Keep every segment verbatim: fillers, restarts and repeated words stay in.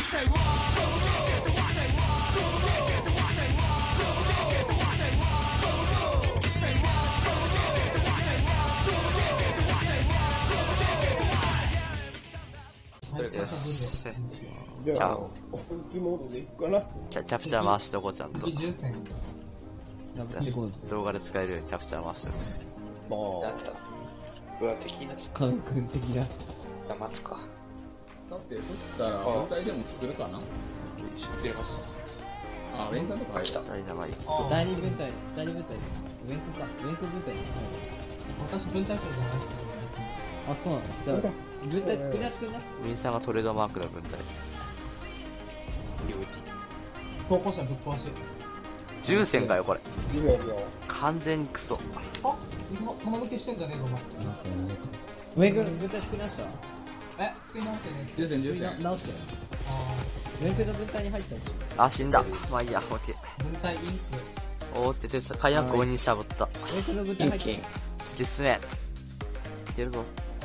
よし。 じゃあ、本気モードでいくかな。 キャキャプチャー回しとこうちゃんと。 行こうぜ。 動画で使えるようにキャプチャー回しておもだったうわ敵なしカン君的な。 待つかだってそしたら本体でも作るかな。 知ってますあ、ウェンさんとか入ったく。ダイナマイト。 第二分隊、第二分隊。ウェンクか。ウェンク分隊に入る。 私分隊長じゃないあ、そうなの。じゃあ、分隊作りやすくね。 ウィンさんがトレードマークの分隊。 装甲車ぶっ壊し。 重戦かよこれ。 う、いいよいいよ。 完全にクソ。 あ、今玉抜けしてんじゃねえぞおウェンクの分隊作りました。 前。え、作り直してね。 重戦重作り戦。 直してよ。 あウェンクの分隊に入ったんでしあ、死んだ。まあいいや、オッケー。 ー、分隊インク。 おーっててさ、火薬ごにんしゃぶった。 ょ。ウェンクの分隊入ってる。 突き進め。いけるぞ。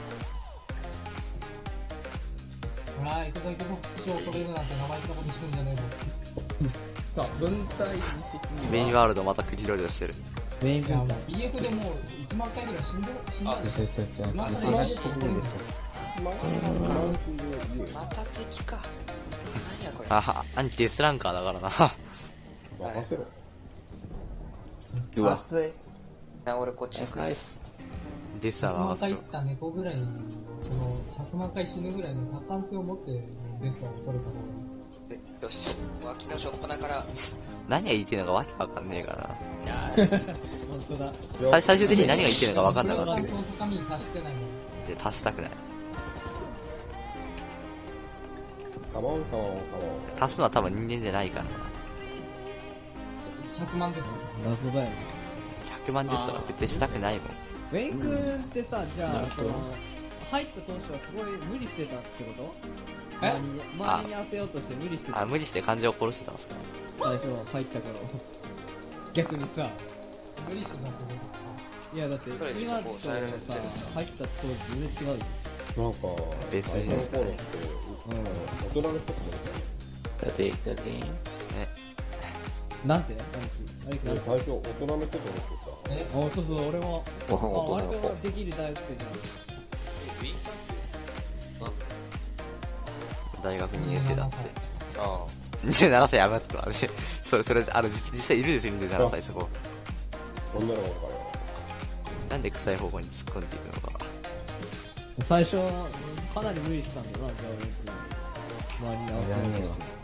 ほら、行くぞ行くぞ。塩を取れるなんて生意気なことしてんじゃねえぞ。 さあ、分体的にはメインワールドまた繰り広げしてる。 ウェンいや、もう分隊。 ビーエフ でもういちまんかいぐらい死んでる、死んだる。今更まあ、 死んでる。 まあ、 また敵か何やこれあは、兄デスランカーだからな。 任せろ。 うわな俺こっちに来るデスはひゃくまん任せろ回生き。た猫ぐらい、その、ひゃくまん回死ぬぐらいの達観性を持ってデスタを取れた方えよし脇のしょっぱなから何が言いてんのかわけわかんねえからな。 いや本当だ。 最最終的に何が言ってんのかわかんなかったけど。 その高みに達してないもん。 で、足したくない。 カモンカモンカモン。 足すのは多分人間じゃないからな。 ひゃくまんです。 謎だよね。 ひゃくまんですとか絶対したくないもん。 ウェン君ってさ、じゃあ、その、入った当初はすごい無理してたってことえ周りに、周りに当てようとして無理してたあ、。無理して感情を殺してたんですか。 最初入ったから。逆にさ、 無理してたってこいやだってそれで今とそこ抑えられてさる、 入った当時全然違うよ。 なんか、 別に最初の頃って、 うん大人の人ってだってだってなんて何て何て最初大人の人と思ってとえあ、そうそう、俺も。 ごあ、割飯大人の子とできる大学生じ大学にねん生だって。 あにじゅうななさいやめたわ。私それ、それ、あの、実実際いるでしょ、にじゅうななさいそこ。 た。そんなの分かるよ。 なんで臭い方向に突っ込んでいくのか。 ゃん。最初はかなり無理してたんだな、じゃあ俺君。周りに合わせようとして。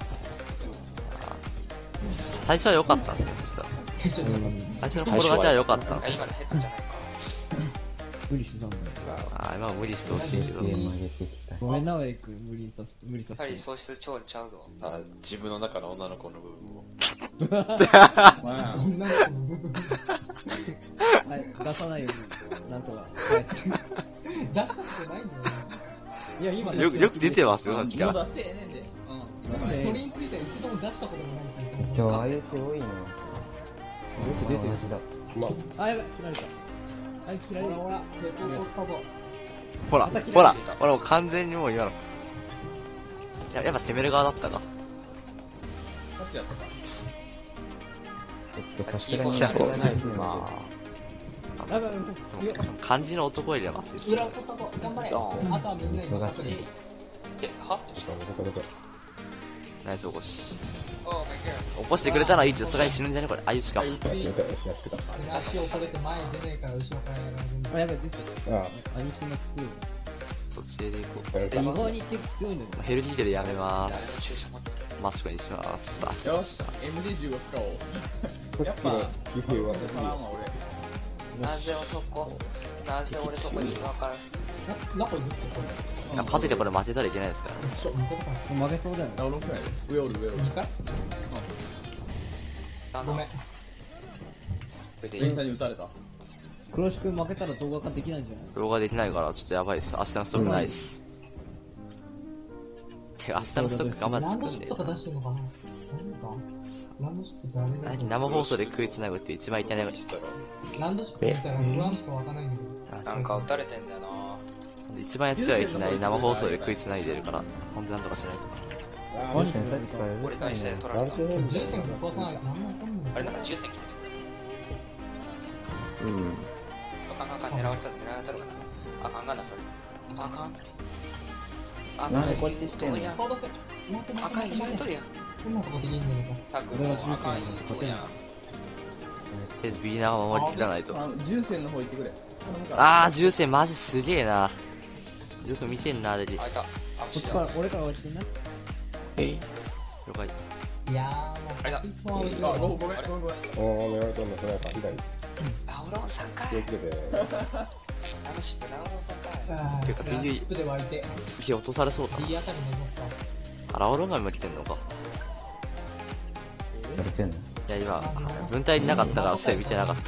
最初は良かったんですね、そしたら。 最初に最初の心がけは良かったんあですよ。 今のヘッドじゃないか無理してたんだよ。 あー、今は無理してほしいけど。 ごめんな、ウェイ君、無理させて、無理させてやっぱり。喪失調理ちゃうぞあ自分の中の女の子の部分をまあ、 女の子の部分はい、出さないように、なんとか。 出したことないんだよね。 いや、今よく、よく出てますよ、さっきから。 もう出せえねんで。うん。 それについては一度も出したこともないっていう。 今日相打ち多いな。よく出てる。 まあ、 あ、やばい、切られた。はい、切られる。 ほらほら、抵抗取ったぞ。 ほら、 また切ほらられて、 ほら、もう完全にもう今の。ややっぱ攻める側だったか。 さっきやったか。 ちょっとさすがにやらないです今。 やばい、やばい、強い。 漢字の男入れますよ。 裏を取ったぞ。頑張れ。あとはみんなに任せる。 えはしかもなかなか。 ナイス起こし。 おーマイガー起こしてくれたのはいいけど、さすがに死ぬんじゃねこれ。あ、いつか。 やってた、やってた。 足を取れて前に出ねえから後ろからやられるんだ。 あ、やばい、出ちゃっあた。兄貴の強い。 そっちで行こあ、やれた。 意外に結構強いのよ。 う。ヘルギーでやめま誰もす。 注射持ってマスクにします。さあ、 よし、エムディーじゅうご 使おう。やっぱ、 皮膚はパランは俺。 なぜそこなぜ俺そこに分からんな、中に出てこれ。 勝ててこれ負けたらいけないですからね。 ちょ、見てたか負けそうだよね。 ダウンロードくらいで。上おる上おる。 にかいあごめん。 これでいウェンいさんに撃たれた。 黒石君負けたら動画化できないんじゃない？ 動画できないからちょっとやばいです。明日のストックないです。てか明日のストック頑張ってランド作んねシップとか出してんのかな何かランドシップってあれだ何生放送で食いつなぐって一番いけない。 ランドシップ見たら不安しか湧かないんだけど。 なんか撃たれてんだよな一番やってはいけない生放送で食いつないでるから、ほんとなんとかしないと。 何さっきからう俺大戦るさいね。 取られた。 じゅってん壊さないと何もわかんない。 あれなんかじゅっせん来てる。 うん。 あかんあかん、狙われたら狙われたらかな。あかんがな、それ。あかんって。あなんでこっち来てんのどうや顔出せ。 あかん、いじめとるやん。 こんなことできんねんか。 タク俺はもあかん、い重い子やん。 とりあえずビーナー守りきらないと。 あ重戦の方行ってくれ。 あー、重戦マジすげえな。よく見てんな、あれで。 あいた。あ、 こっちから俺から落ちてんな。 了解。 いやーもう。 あれだ。 あ、ごめんごめんごめんごめん。 おー、狙われたんだ、それやから左。 ラウロンさんかい。 気をつけて。 楽しくラウロンさんかい。 てかビリップで湧いて。 火落とされそうだな。 D あたりのぞっあら、オロンが今来てんのか。 やれてんの？ いや、今、分隊になかったから、それ見てなかった。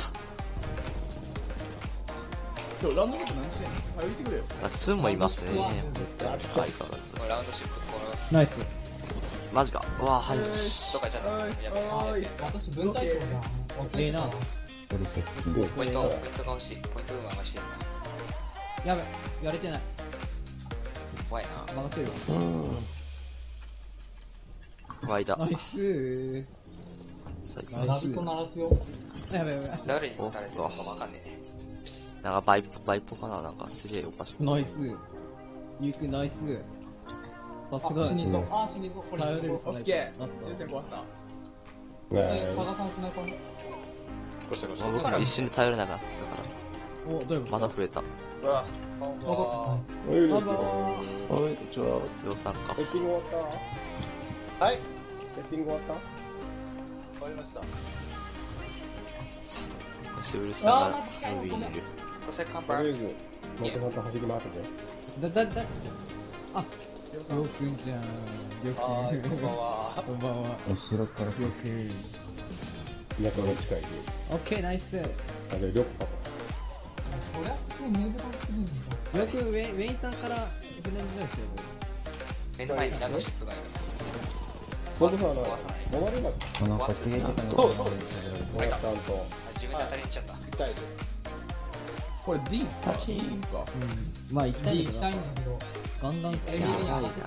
今日ランドゴット何してんの？早く行ってくれよ。 あ、ツンもいますね。相変わらず。 これラウンドシップ殺す。 ナイス。 マジか。うわー、はい。 どっか行っちゃった。やべえ。 おーい。 私分隊長じゃん。 ええな。 俺接近。 ポイント、ポイントが欲しい。ポイントが欲しいな。 やべ、やれてない。 怖いな。 任せるわ。 湧いた。 ナイス。 最高。 ラビット鳴らすよ。 やべやべ。 誰に撃たれてるのかわかんねえ。 なんかバイポ、バイポかな、なんかすげえおかしく。 ナイス。ゆうくんナイス。さすが死にそう。あ、死にそう。これ。 頼れるスナイパオッケーだっー。重戦壊した。 ねえ、加賀さんスナイパー。 こうしたこうしもう僕た。 も一瞬で頼れなかったから。 た。お、どれもまだ増えた。 うわ、 あ、 え。おい、 バイバおい、ちょ、 量産か。 セッティング終わったはい、 セッティング終わった終わりました。 シウルさんが上にいる。 セカンバー。 とりあえず、またまた走り回ってて。 ー。だ、だ、だ。あ、りょうくんじゃん。りょうくん。 はーい、こんばんは。 こんばんは。 後ろからりょうくん。 田舎の近いし。 オッケー、ナイス。 あ、で、リョッパこれは普通に入部がすぎるんだ。 よくウェイウェインさんから船にじゃないですよ。 目の前にランドシップがいる。 ほんとさ、あの、 壊さない。 回れなくて、 なんか切れてたのかそうそうおやさんと。 自分で当たりに行っちゃった。 痛いです。 これ D か。 パチン D か。 うん。まあ行きたいんだけど行きたい、んだけど。 ガンガン来てエビにる。 上がってって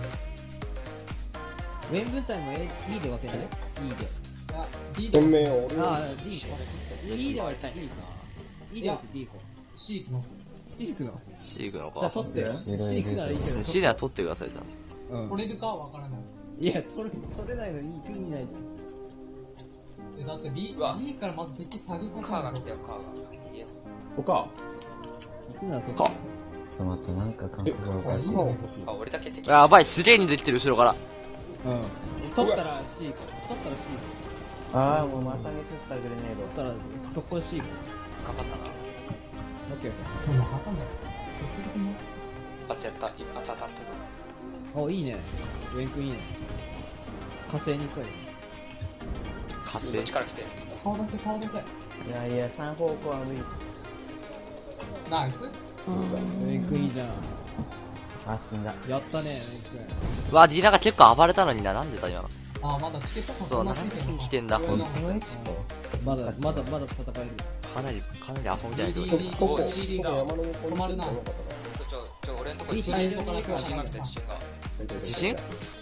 ウェイン分隊も A、E で分けない ?E で。 いや、D で本命を俺ああ、 は D か。E で分けたい D か。E で分けて D か。 C 行きます。 D 行くの C 行くのじゃあか。 取ってよ。 いろいろ C 行くならいいけど。 C では取ってください、じゃうん。 取れるかはわからない。 いや、取れ、取れないの E 意味ないじゃん。 えだって B、 うわ B からまず敵下げカーが来たよ、カーが。いいよ。 他。 行くなら取って。 ちょっと待って、なんか感え、 覚がおかしい。 今欲しい。 あ、俺だけ敵。 あ。やばい、すげえ人数いってる、後ろから。 うん。取ったら C か。取ったら C か。 ああ、もうまたミスったグレネー取ったら、そこ C か。 頑張ったな。 オッケーオッでもわかんない。結局ね。 バツやった。今当たったぞ。 ケー。お、いいね。ウェイン君いいね。火星に行こうよ。 火星こっちから来て。 顔出せ、顔出せ。 ド。いやいや、三方向は無理。 ナイス。 ウェイン君いいじゃん。 あ、死んだ。 やったね、ウェイン君。 うわ、ディナが結構暴れたのにな、なんでだ、今。 あ、まだチケットそう、何人来てんだ。 これその位置か。 まだ、まだ、まだ戦える。 かなり、かなりアホみたいな状いいいい態。 ここ、ここ D が山の向こうに止まるな行ったらよかっちょ、ちょ、俺んとこいいに大量に自信が来て、自信が。 たな自信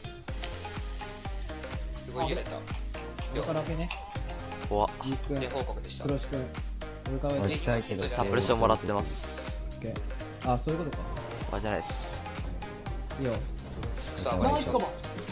すごい揺れた。 上から開けね。 怖っ。 ゆうくん、 で報告でした。 黒志くん。俺から上行に。 きたいけど。 あ、プレッシャーもらってます。 オッケー。あ、そういうことか。 あ、じゃないです。 いいよ。 さあ、 ナイスカバー。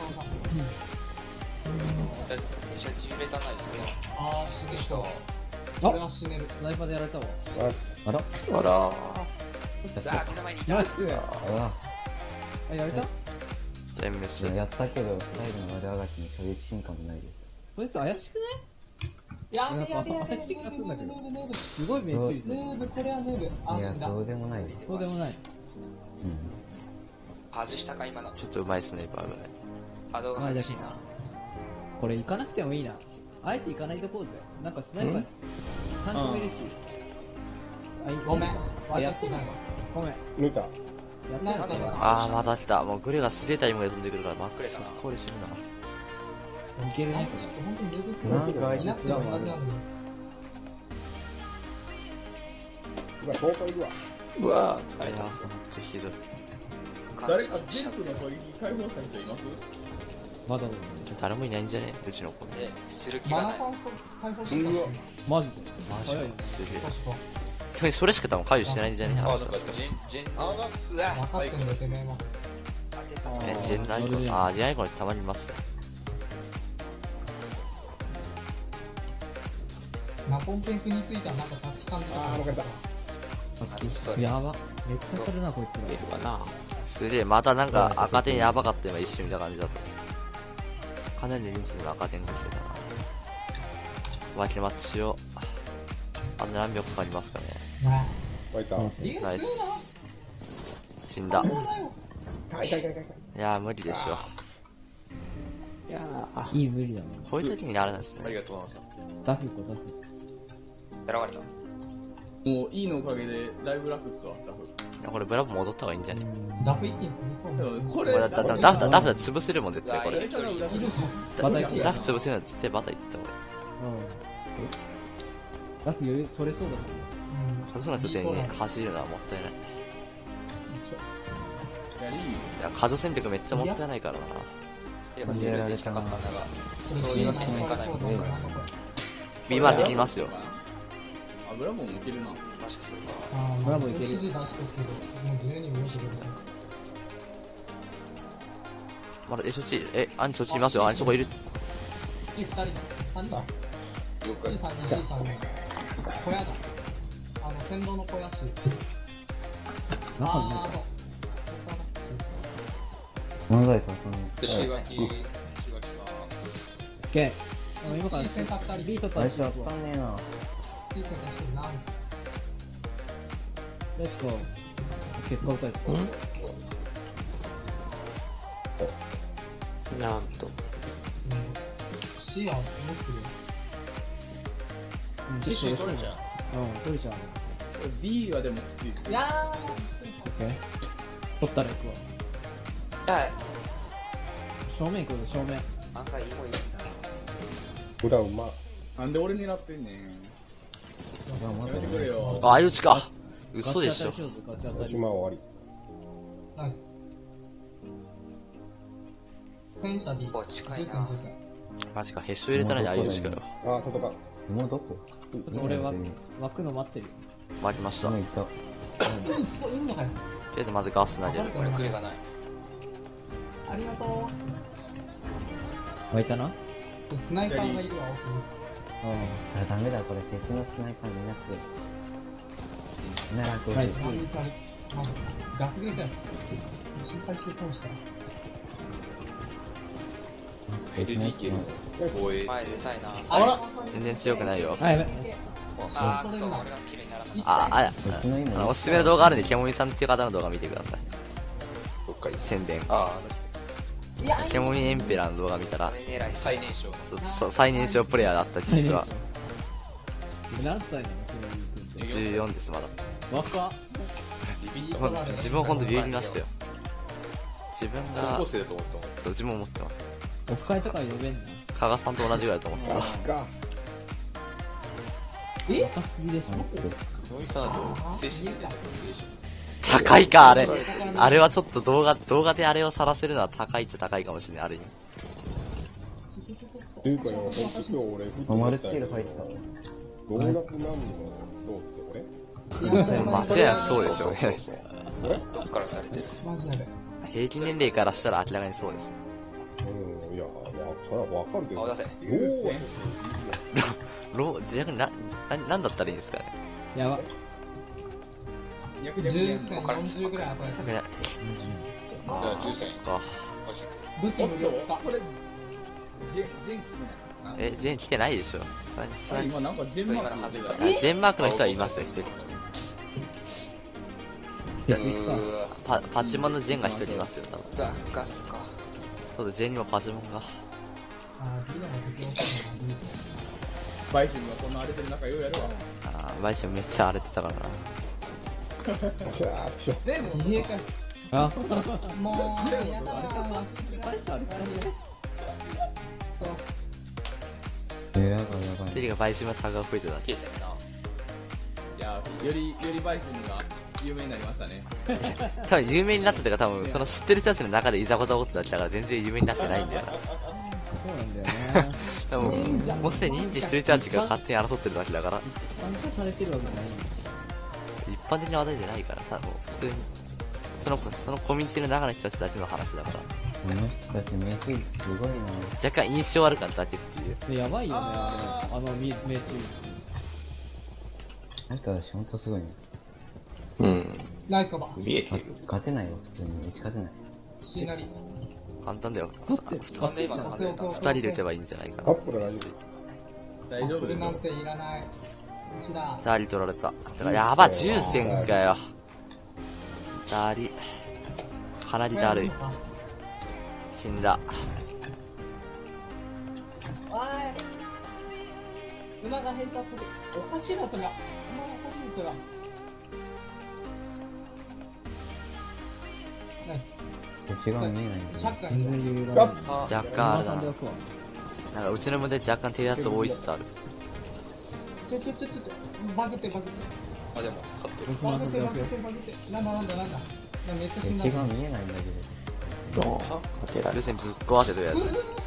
めっちゃ揺れたないですね。 あー、死ぬ人。 あこれは死ねる。 スナイパーでやられたわ。 あらあらさあ、目の前にいた。 ナイスああ、やれた全滅。 ら、やったけど、最後の悪あがきに衝撃進化もないです。 こいつ怪しくないやべやべやべ。 怪しい気がするんだけどヌーブヌーブすごい目ついてる。 ヌーブ、これはヌーブ。あ、 いや、 死んだ。 そうでもない。 そうでもない。 うん。 外したか、今の。 ちょっとうまいスナイパーぐらい。 波動が激しいな。 これ行かなくてもいいな。あえて行かないとこうぜ。なんかスナイパー、タンクもいるし。あ、いいごめん。 あ、やってんのか。ごめん。 抜いた。 やってんのか。 あー、また来た。もうグレがすげえタイミングで飛んでくるから、マックスくれたなこれ死ぬな。 いけるね。 本当にヌーブってなんかあいついなくても同じなんだよ。 今、東海いるわ。 うわー、疲れた。ほんとひどい。 誰か全部の狙撃解放した人います？ まだ誰もいないんじゃねうちの子。 え、する気がない。 マナカン解放してたっけマジでマジ早いか。すげえ。 確か。 逆にそれしか多分解除してないんじゃねあ、 あの人なんか、ジェン、ジェン、あ、うわ、 分かってんだよ、てめえは。 え、ジェンアイコン、あー、ジェンアイコンたまにいますね。 ナポンペンクについてはなんかタッチ感じあー、もう一回だ。 何それ。 やばめっちゃ当たるなこいつらいるかな。 すげえ、またなんか赤点やばかった今一瞬見た感じだと。かなり人数の赤点が来てたな。ワイキルマッチしよう。あと何秒かかりますかね。 な湧いた。 ナイス。死んだ。 痛い痛い痛い痛い。 いやー無理でしょ。 いやー、 いい無理だねこういう時になるんですね。 ありがとうございます。 ダフィコダフィやらわれた。 もういいのおかげでだいぶ楽っすわ、ダフ。 いやこれブラボー戻った方がいいんじゃね。 ダフ一気に潰そうね。 でもこれ、 これだだだダフだダフだ潰せるもん絶対これ。 いやいやいやいるじダバタ行くダフ潰せるのは絶対バタ行った方がいい。 うんダフ余裕取れそうだしゃん。 その人全員走るのはもったいない。 いや、いいよ。 いや、カード戦略めっちゃもったいないからな。 やっぱするできたかったんだが、そういうわけにもいかないもんですから。 ビーワン できますよ。 油もんもいけるな。 もしかするか。 あー、 ブラボーいける指示出してるけど、もう自由に動いてくれる。 まだえ、そっち、え、アンチそっちいますよ。アンチそこいる。 二人だ。三人だ。 了一解。 三人、一三人。小屋だ。あの、先導の小屋し。 中にあなんかー、 漫才とその、 で、石垣、石垣は、 オッケーあの今から選択二人。 ビート最初わタッチかんねえな。 いい選択してるな。 レッツゴーオッケースコールタイプなんと。 うん。C は持ってるよ。 うんティッシュ取れちゃう。 うん取れちゃう B はでもきつい。 いやオッケー取ったら行くわはい。 正面行くぞ正面案外いいもんいいんだな。 裏うま。 なんで俺狙ってんねん。やめてくれよ。 あ、相打ちか。嘘でしょガチ当たり。しようぜガチ当たり島終わー、ナイス。戦車 D。 お近いじゅうな。 マジか、へっしょ入れたのに相打ちかよ。 り。あー、外か。 もうどこちょっと俺は枠の待ってるよ巻きました。とりもう行った。 うっそ、いんのかよ。 あえずまずガス投げる。 これクエがない。 ありがと湧いたなう。スナイパーがいるわ、奥に。 あ、ダメだ、これ敵のスナイパーみんな強い。なら、これナイス、 何人かに。まず、ガス切れたよ。心配して通した。 エルディー いける。防衛。 前出たいな。 あら全然強くないよ。 あやべあー、そう、俺が綺麗にならなかっあ、あ、 敵のいいのあのおすすめの動画あるんで、ケモミさんっていう方の動画見てください。 どっかいい。 宣伝。 あケモミエンペラーの動画見たた。 らこ、れ狙いあ、最年少の。 そそ最年少プレイヤーだった実は。 何歳なの君じゅうよんです、まだ。 若っリピーほん自分ほんとビビりましたよ。自分が高校、生だと思ったもん。 自分も思ってます。 オフ会とか呼べんの加賀さんと同じぐらいだと思ってます。 か。 え若すぎでしょノイさんだと、精神的な精高いか、あれ。あれはちょっと動画、動画であれを晒せるのは高いっちゃ高いかもしれない、ある意味。 っていうかよ、ほんと今日俺、 おマルチキル入った。 動画なんの、どうって俺間違いなくそうでしょうね。 俺どっから二人出る。 マジで。 平均年齢からしたら明らかにそうです。 うん、いや、わそれはわかるけど。 顔出せ。 どうやロー、逆にな、な、なんだったらいいんですかね。 やば逆じゅうにやんの。 戦よんじゅうぐらい後で。 いや、 じゃあ、じゅう戦。 か。 マジ武器おっと、 無力化。 これ、ジェン、ジェンキスなえ、ジェン来てないでしょ。さの今なんかジェンマークの出たあジェンマークの人はいますよ、一人。 血液かうわパ、パチモンのジェンが一人いますよ、多分。 ガガスか。 そうだ、ジェンにもパチモンが。 あー、ビデオも適用してるのバイキングがこんな荒れてる中ようやるわ。 あー、バイシンめっちゃ荒れてたからな。 でも、 逃げかい。 あもう、やだー。 大したあれえー、やばいやばい。 テリがバイシンのタグが増えてた。 消えたよな。 いや、より、よりバイキングが有名になりましたね。 多分有名になってたから多分その知ってる人たちの中でいざこざ起こってただけだから全然有名になってないんだよな。 そうなんだよね。 多分もうすでに認知してる人たちが勝手に争ってるだけだから参加されてるわけじゃない。 一般的な話題じゃないからさ、もう普通にそのそのコミュニティの中の人たちだけの話だからこの人たち目つきすごいな。 若干印象悪かっただけっていう。 でやばいよね、あの、あの命中。 あんたたちほんとすごいね。 うん。 ないかば。 あ見えてる。 勝てないよ、普通に。うち勝てない。 しなり。 簡単だよ。 なんで今の外れたんだ二人で打てばいいんじゃないかな。 カップル大丈大丈夫ですよこれなん。ていらない。牛だ。 チャーリー取られた。だからやば、重戦かよ。チャーリー。かなりだるい。死んだ。 おい。馬が変化する。おかしいな、それは。馬がおかしいな、それは。 内側見えないんだよ。 シャッカー全に。 然余裕がない。 あ若干あれだな。 さんで置くわ。 なんかうちの胸若干低圧多い説ある。 ちょちょちょちょちょ。バグってバグって。 あ、でも、勝ってる。 僕バもなんかグってバグってバグって。なんだなんだなんだ。いやめっちゃ死んだ。 内側見えないんだけど。 どう勝てられる。 ルセンぶっ壊せとるやつ。 夫。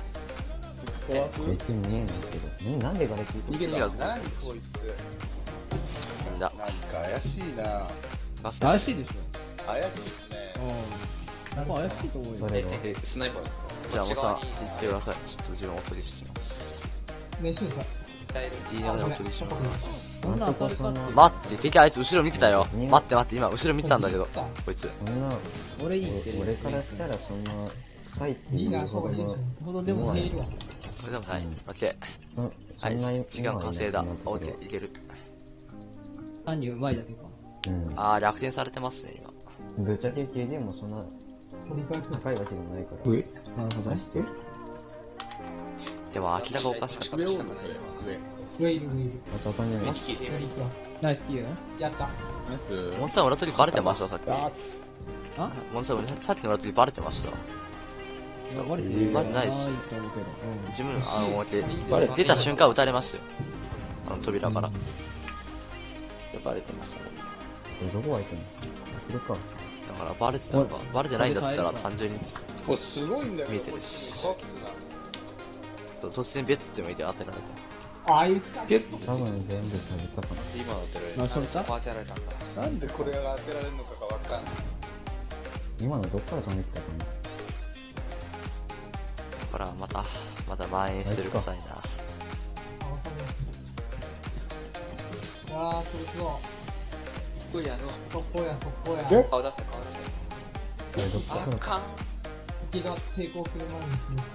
別に見えないけど。んなんでガレキ逃げが何こいつ。 死んだ。 なんか怪しいな。 ガス怪しいでし怪しいっすね。 ょ。うん。やっぱ怪しいと思うよ。 それが。 え、スナイパーですか？ じゃあもうさこっち側に、 行ってください。ちょっと自分お取りします。 ね、しゅんさん。 だいぶディーエヌエー お取りします。 そんな当たるかって。 待って、敵あいつ後ろ見てたよ。待って待って、今後ろ見てたんだけど。こいつ。 そんな、 俺いいって。 俺からしたらそんな、臭いっていいいな、 うほどの、 ほどでもない。 いるわ。 これでもない。オッケー。 うんそはい、 んな時間稼いだ。オッケー。 ー、いける。 単にうまいだけか。 うん。 あー、逆転されてますね、今。 ぶっちゃけ系でもそんな取り返す。 高いわけでもないから。 上なるほど。してでも、明らかおかしかった。 上おるのそれは。上。 上いる上いる。 あとわかんない。 にひきで上行くわ。 ナイスキーやった。 ナイス。 モンスター裏取りバレてました、さっき。 ああモンスターさっきの裏取りバレてました。 いや、バレてえーバレてないっすと思うけど。 自分、あの、で出た瞬間撃たれますよ。あの扉から。 バレてましたね。 これどこが開いてんのこれか。 だからバレてたのか、バレてないんだったら単純にこれすごいんだけど。 見えてるしこれ怖くな突然ベッて向いて当てられた。 ああいう力。 ピュッ多分全部されたかな。 今の当てられる。 ナイスショットそこ当てられたんだ。 なんでこれが当てられるのかがわかんない。 今のどっから飛んできたかな。 だからまた、また蔓延してる臭いな。 あ、わかります。ああ、それすごい。 うやろ。 そこや、そこや。 え顔出せ、顔出これどっかせ。 らあかん。 敵が抵抗する前にですね。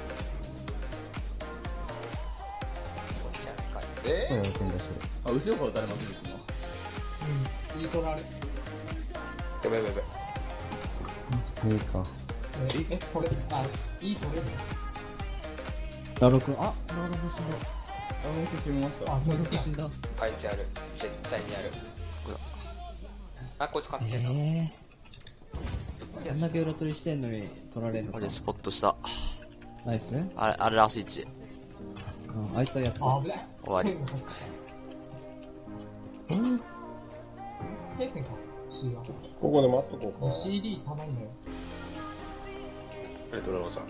こっちやないかい。 えこれ置くんだしあ、後ろから撃たれますね、今。 うん。いい取られ。 やばいやばいやばい。 いいか。 え、え、これ、あ、いい取れるのラロ君、あ、ラロ君死んだ。 あ、もう一つ死にました。 あ、そういうラロこと君死んだ。 あいつやる。絶対にやる。あ、こいつ勝ってんの。 ええ。あんだけ裏取りしてんのに取られるのかこれ。スポットした。 ナイス。うん、 あれ、あれらしいち。 あいつはやった。 あ、危ない。 終わり。 うん。閉店か。C は。 ここで待っとこうか。 シーディー たまんだよ。 ありがとうございました。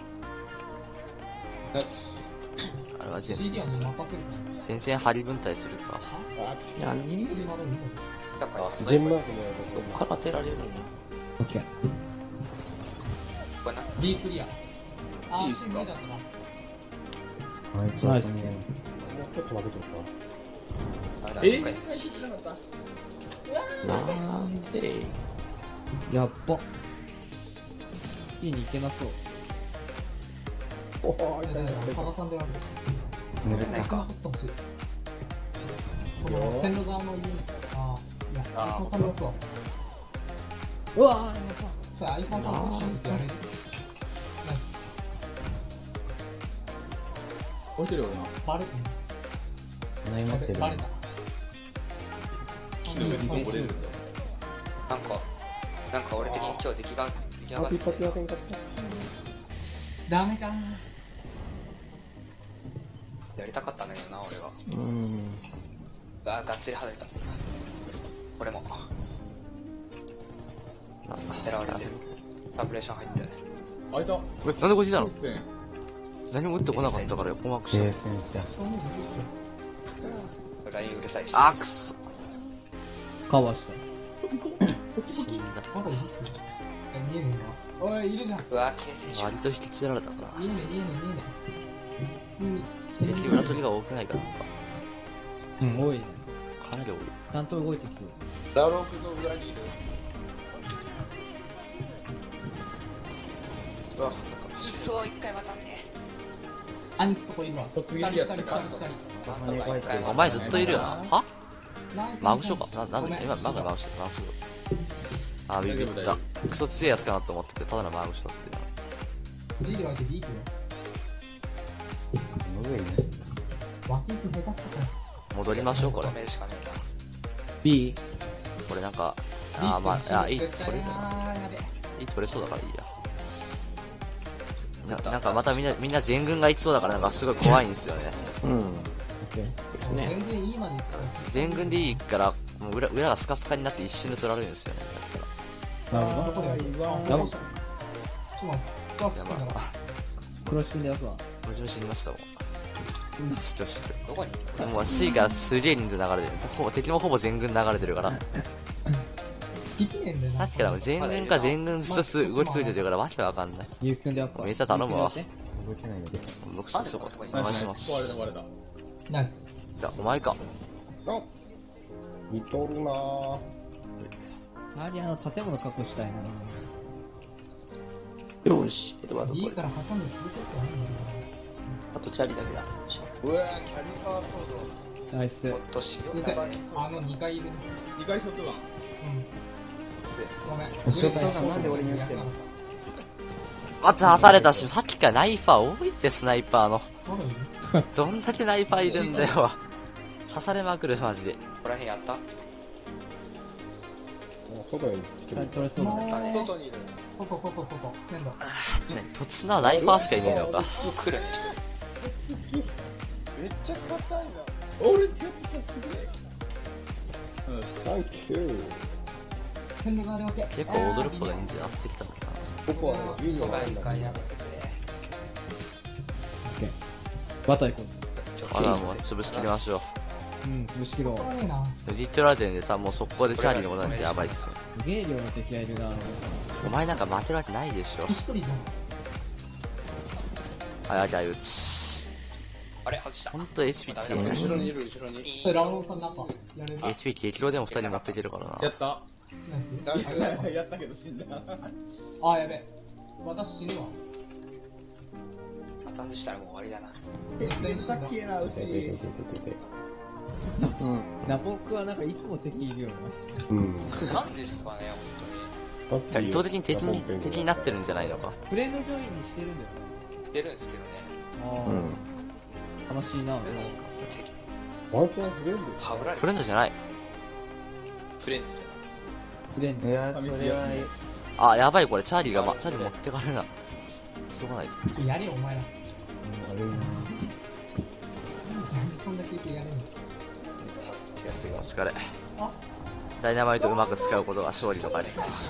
あれは全シーディー はもう任せるか前線張り分隊するか。 ら。 何これまだいいんだよ。 だから、 スナイパー。 全マークのやどっから当てられるんや。 オッケー。 これな。 D クリア。あ、 いい C っすか無理だったな。 あいつは飛んでる。 つ。もうちょっと待ってとか。 あれだ、 え一回回避しなかった。 なんでやっば。いいに行けなそう。 おー、痛いいやいや痛い痛い加賀さんでやる。 濡れた。 なかなかってほしい。この線路側の家に。ああ、いや、アイコンさんで押すわ。 うわー、やった。 それアイコンさんで押してやれる。 落ちてるよ俺な。 バレて何持ってるバレた。 昨日めっちゃ折れるんだ。 なんか、なんか俺的に今日出来が、出来上があと一って発やってんかっダメかな。 やりたかったんだけどな、俺は。 うーん。 あー、がっつり外れた。俺も。 狙われてる。タブレーション入ってる。 開いた。 え、なんでこっちだろそうですね。 何も打ってこなかったから横マークしゲーた。 センじゃ。 ラインうるさいし。 あーくそ。 カバーした。 死んだ。 まだいるえ、見えねえな。おい、いるじゃん。 うわ、形成者。 割と引きつけられたから。 見えねえ、見えねえ、見えねえ。普通に。 敵裏取りが多くないかなんか。 うん、多いね。 かなり多い。 ちゃんと動いてきてる。 ラロークの裏にいる。うわ、なんかいそう、一回またね。 兄貴そこいるわ。 突撃やったから二人二人羽がいてる。 お前ずっといるよな。は二人マグショかな、なんで今、マグマグショ、マグショ。あー、ビビった。クソ強いやつかなと思ってて、ただのマグショっていう。 藤井で湧いてビークよ。 むずいね。 脇打ち下手くそかよ。 戻りましょう、これ止。めるしかねえな。 B? これなんか、あー、まあ、あ、いい、これ、 あー、やべ。 いい取れそうだからいいや。ななんかまたみんな、みんな全軍がいきそうだからなんかすごい怖いんですよね。 うん。ですね。 全然いいまで行ったら。 全軍でいいから、もう裏裏がスカスカになって一瞬で取られるんですよね。 なるほど。 どこでやるわやば。 ちょっと待って、スタッフやさんだから。 ば黒志くんでやつは。 もちろん死にましたもん。死去してる。 どこにでも C がすげえ人数流れてる。ほぼ、敵もほぼ全軍流れてるから。 聞きねえんだよな。 さっきからもう全軍か全軍ずつ動きついてるからわけわかんない。 ゆうきくんでやっぱ。 めっちゃ頼むわゆうきくんでやって動けないよ。 僕そうしようか。お願いします。 割れた割れた。 何じゃあ、お前か。 あ見とるなぁ。 やはりあの建物確保したいな。 よし、エドワードいいこれ。 から挟んで続けてないんだよ。 あとチャリだけだ。 うわー、キャリファーソーナイスも。っとしよう続けかね。 あのにかいいるね。 二回ショットガン。 うん。ごめん。 ショットガンなんで俺に言ってんのまた刺されたし、さっきからナイファー多いってスナイパーの。 まだいるどんだけナイファーいるんだよ。刺されまくる、マジで。 ここら辺やったもう外に来てる。 取れそうだね。 だね。 外にいる。 外、外、外。線路。 ね、とつなナイファーしかいねえのか。 来るね、一人。 めっちゃ硬いな。 俺手ってさすげえ。 サンキュー。 線路側で OK。 結構驚くほど人数やってきたのかここはね、ユー外のがあるんだ外回やめてくれ。 オッケー。バター行こちょっな。あら、もう潰しきりましょう。 う。うん、潰しきろう。 ここはねえな。 リ取られてるんで、多分もう速攻でチャーリーに戻らないとやばいっすよ。 すげえ量の敵がいるな。 お前なんか負けるわけないでしょ。 一人じゃん。 はい、あい打ち。 あれ、外した。 ほんと エイチピー って、 後ろにいる、後ろに。 それラウンドさんなんか、やれるエイチピー 激量でもふたり持っていけるからな。 やった。 何ナイス。 やったけど死んだ。 あ、やべ。私死ぬわ。 外したらもう終わりだな。 え、さっきえな、牛。 てててててて。 うん。ナポックはなんかいつも敵いるよな。 うん。 なんですかね、 だって意図的に敵に、敵になってるんじゃないのか。 フレンドジョインにしてるんだよ本当に。出るんですけどね。 な。あうん。 あ。楽しいな。 でも、敵、 ワンチャンフレンドはぶられフレンドじゃない。 フレンズフレンド。 いや、それは、 あ、やばいこれ、チャーリーが、ま、チャーリー持ってかれるな。すごないと。 やれよ、お前ら。 悪いな。 なんでそんな経験やれんのお疲れあ。 ダイナマイトうまく使うことが勝利の鍵。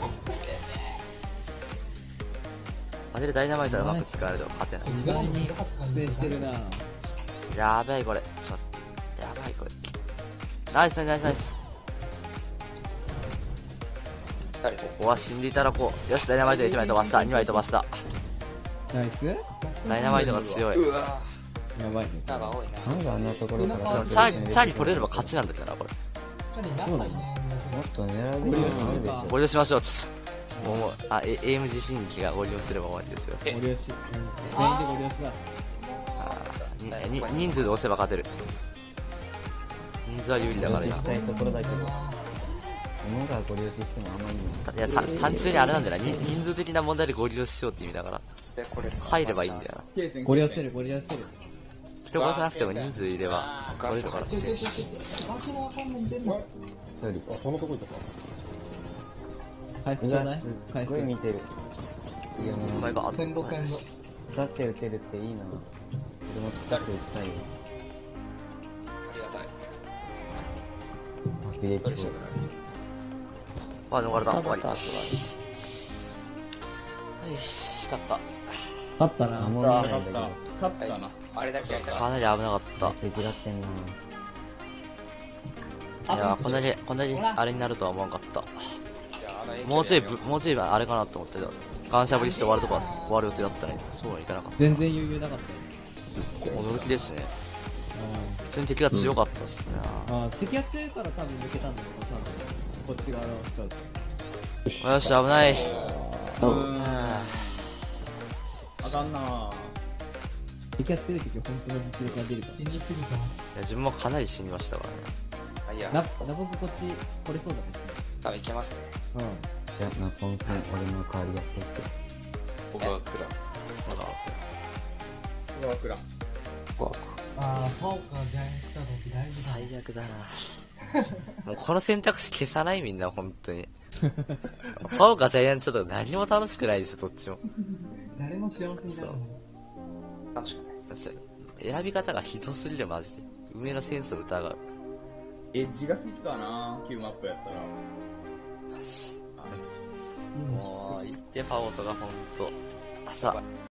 あれでダイナマイトうまく使われると勝てない。 意外に苦戦してるな。 やばいこれ。ちょっと、やばいこれ。ナイスナイスナイス。 誰とここは死んでいただこう。よし、ダイナマイトいちまい飛ばした。にまい飛ばした。 ナイスやダイナマイトが強い。 うわばい。 なんか多いな。 なんであんなところからでもチャーリー、チャーリー取れれば勝ちなんだけどな、これ。 チャリ仲いいね。 もっと狙うゴリ押しべきなんでしょ。 ご利用しましょう、ちょっと。もう、あ、エエイム自身機がご利用すれば終わりですよ。 ゴリ押し。全員でゴリ押しだ。 あにに人数で押せば勝てる。人数は有利だから今。 したいところだけど、物がご利用ししてもあんまりいいいや、た単純にあれなんだよな。人人数的な問題でご利用しようって意味だから。 で、これ、 入ればいいんだよな。 ゴリ押せる、ゴリ押せる。 人殺さなくても人数いれば取れるから。 ちょちょちょちょちょ。ガキのわかんないんでんの。 あ、そのとこ行ったか。 回復ちょうだい。 す回復。 っごい見てる。いやもう、 お前が、あ、 線路線路。 立って打てるっていいな。俺も立って打ちたいよ。 ありがたい。 爆撃どれしよをうかあ、逃れた。 バ終わりタ。ーとはよし、勝った。 勝ったな。 もう勝っないんだた。勝ったな。 あれだけやったら。 かなり危なかった。 けど。次だってんな。 いやー、こんなに、こんなにあれになるとは思わんかった。 いやあの影響でもうちょいぶ、もうちょいあれかなと思ってた。感謝ぶりして終わるとか、終わる予定だったのに、そうはいかなかった。 全然余裕なかったよ。 驚きですね。普通に敵が強かったっすね。 ああ、敵が強いから多分抜けたんだけど、多分。こっち側の人たち。 よし、危ない。 うーん。あかんなぁ。 敵が強い時は本当の実力が出るから。 死にすぎた。 いや自分もかなり死にましたからね。 あ、いいや、 な、なぼくこっち来れそうだですね。 多分いけますね。 うん。 じゃあ、ナポン君、俺の代わりやっていって。 僕はクラ。 まだ。 うわ、くらん。 あー、パオかジャイアントシャドウってだいぶだ。 最悪だな。もうこの選択肢消さないみんな、本当に。パオかジャイアントとか何も楽しくないでしょ、どっちも。 誰も幸せにならない。 楽しくない。 選び方がひどすぎる、マジで。運営のセンスを疑う。 エッジが好きかなキューマップやったら。 もう、いいって、パオとかほんと。朝。